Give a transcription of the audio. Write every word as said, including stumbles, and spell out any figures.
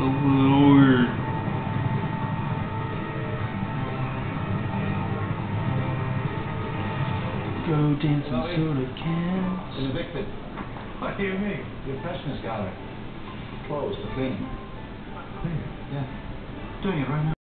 a little weird. Go dancing soda cans. Been evicted. What do you mean? Your freshness gallery. Closed for cleaning. Cleaning? Yeah. Doing it right now.